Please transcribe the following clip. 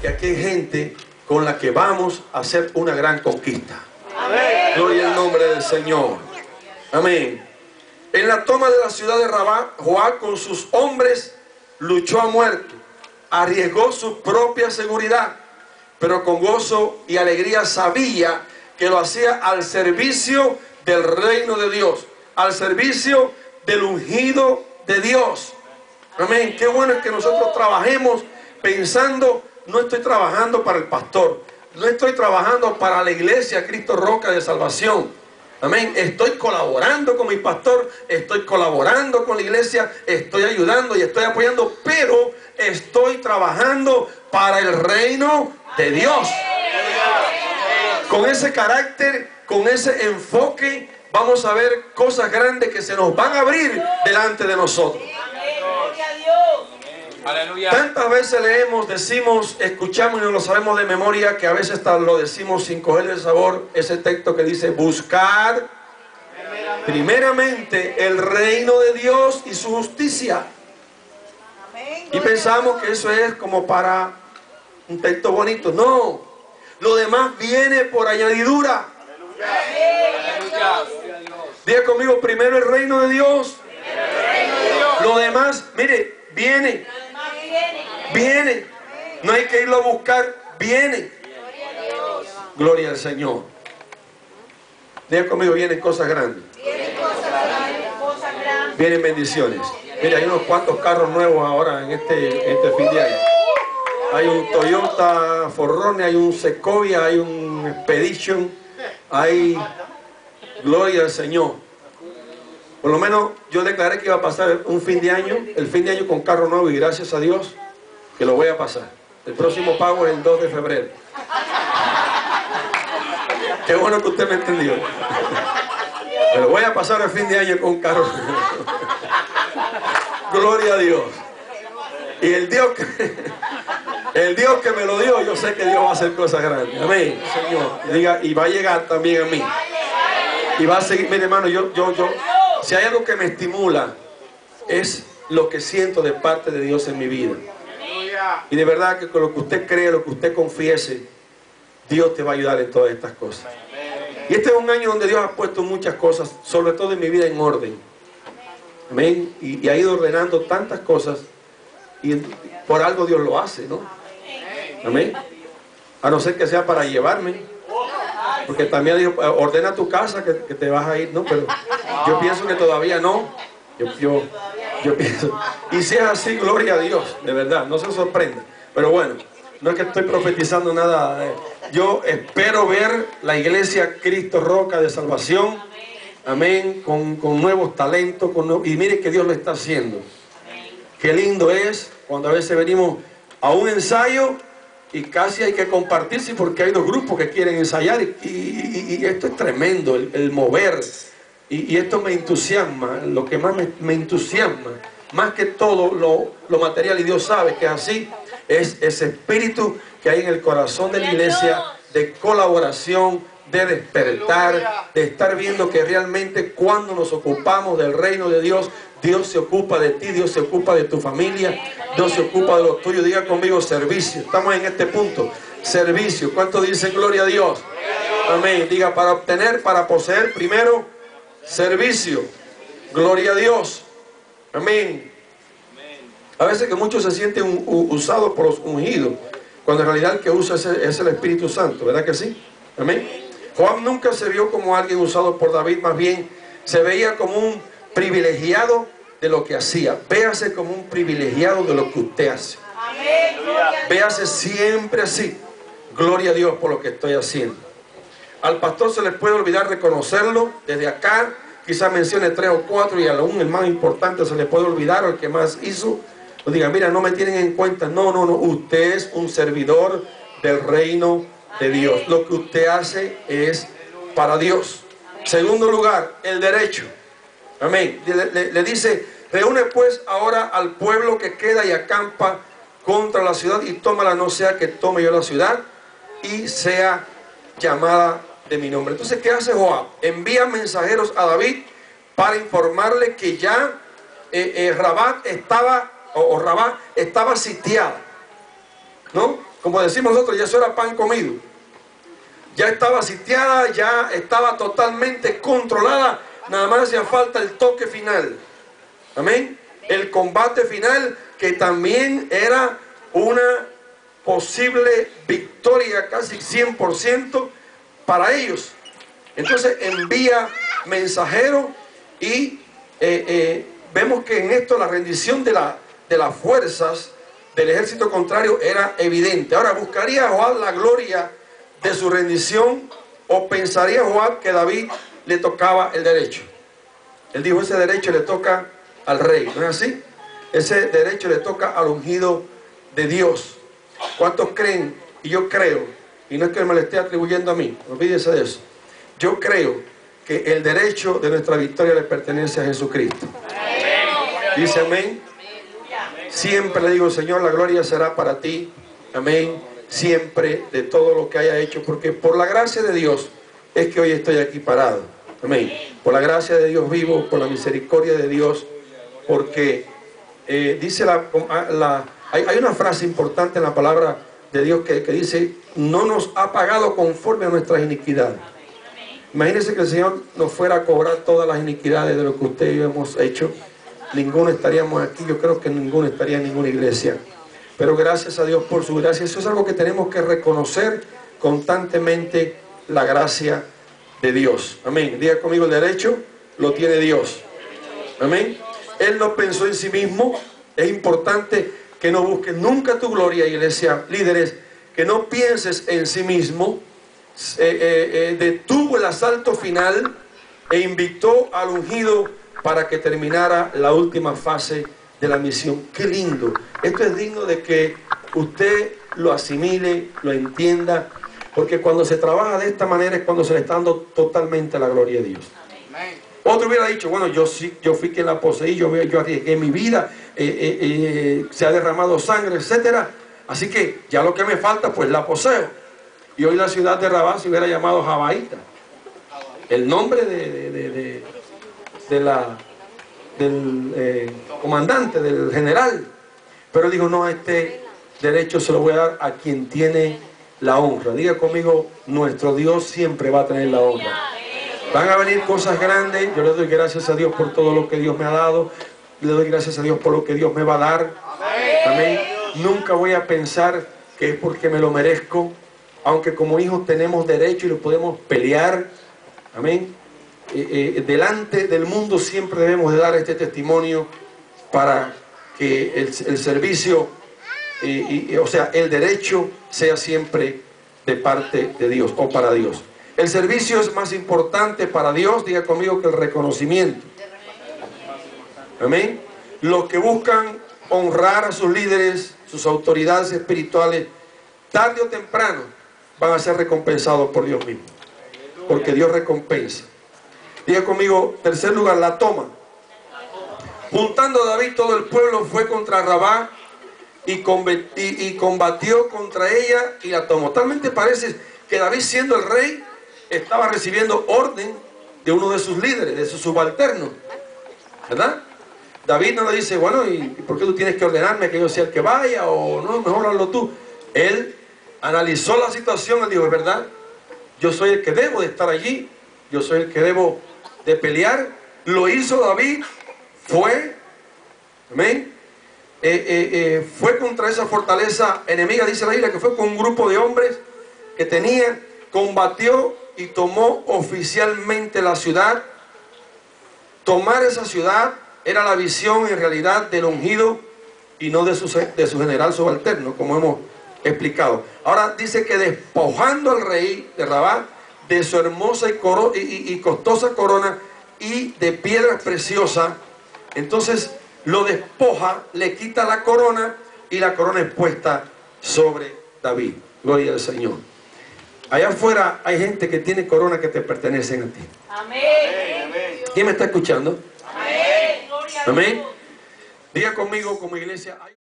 que aquí hay gente con la que vamos a hacer una gran conquista. Amén. Gloria al nombre del Señor. Amén. En la toma de la ciudad de Rabá, Joab con sus hombres luchó a muerte, arriesgó su propia seguridad, pero con gozo y alegría sabía que lo hacía al servicio del reino de Dios, al servicio del ungido de Dios. Amén. Qué bueno es que nosotros trabajemos pensando, no estoy trabajando para el pastor, no estoy trabajando para la iglesia Cristo Roca de Salvación. Amén. Estoy colaborando con mi pastor, estoy colaborando con la iglesia, estoy ayudando y estoy apoyando, pero estoy trabajando para el reino de Dios. Con ese carácter, con ese enfoque, vamos a ver cosas grandes que se nos van a abrir delante de nosotros. Aleluya. Tantas veces leemos, decimos, escuchamos y no lo sabemos de memoria, que a veces hasta lo decimos sin cogerle el sabor, ese texto que dice buscar primeramente el reino de Dios y su justicia. Y pensamos que eso es como para un texto bonito. No, lo demás viene por añadidura. Diga conmigo, primero el reino de Dios. Lo demás, mire, viene. Viene. No hay que irlo a buscar, viene. Gloria al Señor. Diga conmigo, vienen cosas grandes. Vienen bendiciones. Mira, hay unos cuantos carros nuevos ahora en este fin de año. Hay un Toyota Forrone, hay un Sequoia, hay un Expedition, hay, gloria al Señor. Por lo menos yo declaré que iba a pasar un fin de año, el fin de año con carro nuevo, y gracias a Dios que lo voy a pasar. El próximo pago es el 2 de febrero. Qué bueno que usted me entendió. Pero voy a pasar el fin de año con carro nuevo. Gloria a Dios. Y el Dios que me lo dio, yo sé que Dios va a hacer cosas grandes. Amén, Señor. Diga, y va a llegar también a mí. Y va a seguir. Mire, hermano, si hay algo que me estimula, es lo que siento de parte de Dios en mi vida. Y de verdad que con lo que usted cree, lo que usted confiese, Dios te va a ayudar en todas estas cosas. Y este es un año donde Dios ha puesto muchas cosas, sobre todo en mi vida, en orden. Amén. Y ha ido ordenando tantas cosas. Y por algo Dios lo hace, ¿no? Amén. A no ser que sea para llevarme. Porque también dijo, ordena tu casa que te vas a ir, ¿no? Pero yo pienso que todavía no. Yo pienso. Y si es así, gloria a Dios, de verdad, no se sorprenda. Pero bueno, no es que estoy profetizando nada. Yo espero ver la iglesia Cristo Roca de Salvación. Amén. Con nuevos talentos. Y mire que Dios lo está haciendo. Qué lindo es cuando a veces venimos a un ensayo y casi hay que compartirse porque hay dos grupos que quieren ensayar y esto es tremendo, el mover, y esto me entusiasma. Lo que más me entusiasma, más que todo lo material, y Dios sabe que es así, es ese espíritu que hay en el corazón de la iglesia de colaboración, de despertar, de estar viendo que realmente cuando nos ocupamos del reino de Dios, Dios se ocupa de ti, Dios se ocupa de tu familia, Dios se ocupa de los tuyos. Diga conmigo, servicio. Estamos en este punto, servicio. ¿Cuánto dicen gloria a Dios? Amén. Diga, para obtener, para poseer, primero, servicio. Gloria a Dios. Amén. A veces que muchos se sienten usados por los ungidos, cuando en realidad el que usa es el Espíritu Santo, ¿verdad que sí? Amén. Joab nunca se vio como alguien usado por David, más bien se veía como un privilegiado de lo que hacía. Véase como un privilegiado de lo que usted hace. Véase siempre así. Gloria a Dios por lo que estoy haciendo. Al pastor se le puede olvidar reconocerlo desde acá. Quizás mencione 3 o 4 y aún el más importante se le puede olvidar, o el que más hizo. O diga, mira, no me tienen en cuenta. No, usted es un servidor del reino de Dios. Lo que usted hace es para Dios. Segundo lugar, el derecho. Amén. Le dice, reúne pues ahora al pueblo que queda y acampa contra la ciudad y tómala, no sea que tome yo la ciudad y sea llamada de mi nombre. Entonces, ¿qué hace Joab? Envía mensajeros a David para informarle que ya Rabá estaba sitiada. ¿no? Como decimos nosotros, ya eso era pan comido. Ya estaba sitiada, ya estaba totalmente controlada, nada más hacía falta el toque final. Amén. El combate final, que también era una posible victoria casi 100% para ellos. Entonces envía mensajero y vemos que en esto la rendición de las fuerzas del ejército contrario era evidente. Ahora, ¿buscaría Joab la gloria de su rendición o pensaría Joab que David le tocaba el derecho? Él dijo, ese derecho le toca al rey, ¿no es así? Ese derecho le toca al ungido de Dios. ¿Cuántos creen? Y yo creo, y no es que me lo esté atribuyendo a mí, olvídese de eso. Yo creo que el derecho de nuestra victoria le pertenece a Jesucristo. Dice amén. Siempre le digo, Señor, la gloria será para ti. Amén. Siempre, de todo lo que haya hecho, porque por la gracia de Dios es que hoy estoy aquí parado. Amén. Por la gracia de Dios vivo, por la misericordia de Dios, porque dice hay una frase importante en la palabra de Dios que dice, no nos ha pagado conforme a nuestras iniquidades. Imagínense que el Señor nos fuera a cobrar todas las iniquidades de lo que usted y yo hemos hecho. Ninguno estaríamos aquí, yo creo que ninguno estaría en ninguna iglesia. Pero gracias a Dios por su gracia. Eso es algo que tenemos que reconocer constantemente, la gracia de Dios. Amén. Diga conmigo, el derecho lo tiene Dios. Amén. Él no pensó en sí mismo. Es importante que no busques nunca tu gloria, iglesia, líderes, que no pienses en sí mismo. Detuvo el asalto final e invitó al ungido para que terminara la última fase de la misión. ¡Qué lindo! Esto es digno de que usted lo asimile, lo entienda, porque cuando se trabaja de esta manera es cuando se le está dando totalmente la gloria a Dios. Otro hubiera dicho, bueno, yo fui quien la poseí, yo arriesgué mi vida, se ha derramado sangre, etcétera. Así que ya lo que me falta, pues la poseo. Y hoy la ciudad de Rabá se hubiera llamado Jabaíta. El nombre del comandante, del general. Pero digo, no, este derecho se lo voy a dar a quien tiene la honra. Diga conmigo, nuestro Dios siempre va a tener la honra. Van a venir cosas grandes. Yo le doy gracias a Dios por todo lo que Dios me ha dado. Le doy gracias a Dios por lo que Dios me va a dar. Amén. Nunca voy a pensar que es porque me lo merezco. Aunque como hijos tenemos derecho y lo podemos pelear. Amén. Delante del mundo siempre debemos de dar este testimonio para que el servicio, o sea, el derecho sea siempre de parte de Dios o para Dios. El servicio es más importante para Dios, diga conmigo, que el reconocimiento. Amén. Los que buscan honrar a sus líderes, sus autoridades espirituales, tarde o temprano van a ser recompensados por Dios mismo, porque Dios recompensa. Diga conmigo, tercer lugar, la toma. Juntando a David todo el pueblo, fue contra Rabá y combatió contra ella y la tomó. Talmente parece que David, siendo el rey, estaba recibiendo orden de uno de sus líderes, de sus subalternos, ¿verdad? David no le dice, bueno, ¿y por qué tú tienes que ordenarme que yo sea el que vaya? O no, mejor hazlo tú. Él analizó la situación y dijo, es verdad, yo soy el que debo de estar allí, yo soy el que debo de pelear. Lo hizo David, amén, fue contra esa fortaleza enemiga, dice la Biblia, que fue con un grupo de hombres que tenía, combatió y tomó oficialmente la ciudad. Tomar esa ciudad era la visión en realidad del ungido y no de su general subalterno, como hemos explicado. Ahora dice que despojando al rey de Rabá de su hermosa y costosa corona y de piedras preciosas, entonces lo despoja, le quita la corona y la corona es puesta sobre David. Gloria al Señor. Allá afuera hay gente que tiene coronas que te pertenecen a ti. Amén. ¿Quién me está escuchando? Amén. Amén. Diga conmigo, como iglesia.